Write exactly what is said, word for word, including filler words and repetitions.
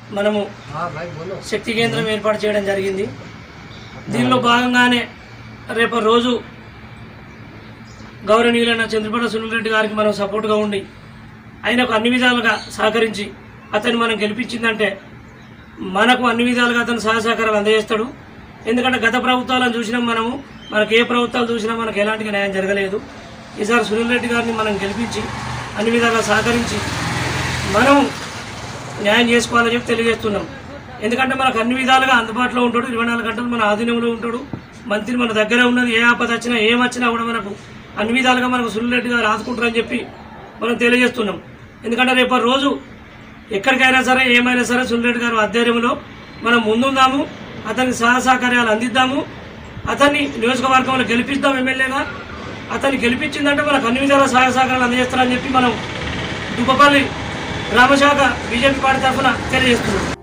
మనము శక్తి కేంద్రం ఏర్పాటు చేయడం జరిగింది। దీనిలో భాగంగానే రేపు రోజు గౌరవనీయులైన చంద్రపడ సునీల్ రెడ్డి గారికి మనం సపోర్ట్గా ఉండి ఆయనకు అన్ని విధాలుగా సహకరించి అతన్ని మనం గెలిపించిందంటే మనకు అన్ని విధాలుగా అతను సహాయ సహకారాలు అందజేస్తాడు। ఎందుకంటే గత ప్రభుత్వాలను చూసినాం మనము, మనకు ఏ ప్రభుత్వాలు చూసినా మనకు ఎలాంటి న్యాయం జరగలేదు। ఈసారి సునీల్ రెడ్డి గారిని మనం గెలిపించి అన్ని విధాలుగా సహకరించి మనం న్యాయం చేసుకోవాలని చెప్పి తెలియజేస్తున్నాం। ఎందుకంటే మనకు అన్ని విధాలుగా అందుబాటులో ఉంటాడు, ఇరవై నాలుగు గంటలు మన ఆధీనంలో ఉంటాడు, మంత్రి మన దగ్గర ఉన్నది, ఏ ఆపద వచ్చినా ఏమొచ్చినా కూడా మనకు అన్ని విధాలుగా మనకు సునీల్ రెడ్డి గారు ఆదుకుంటారని చెప్పి మనం తెలియజేస్తున్నాం। ఎందుకంటే రేపు రోజు ఎక్కడికైనా సరే ఏమైనా సరే సునీల్ రెడ్డి గారు ఆధ్వర్యంలో మనం ముందుందాము, అతనికి సహాయ సహకార్యాలు అందిద్దాము, అతన్ని నియోజకవర్గంలో గెలిపిద్దాం ఎమ్మెల్యేగా। అతన్ని గెలిపించిందంటే మనకు అన్ని విధాల సహాయ సహకారాలు అందజేస్తారని చెప్పి మనం దుబ్బపల్లి గ్రామశాఖ బీజేపీ పార్టీ తరఫున తెలియజేస్తున్నాం।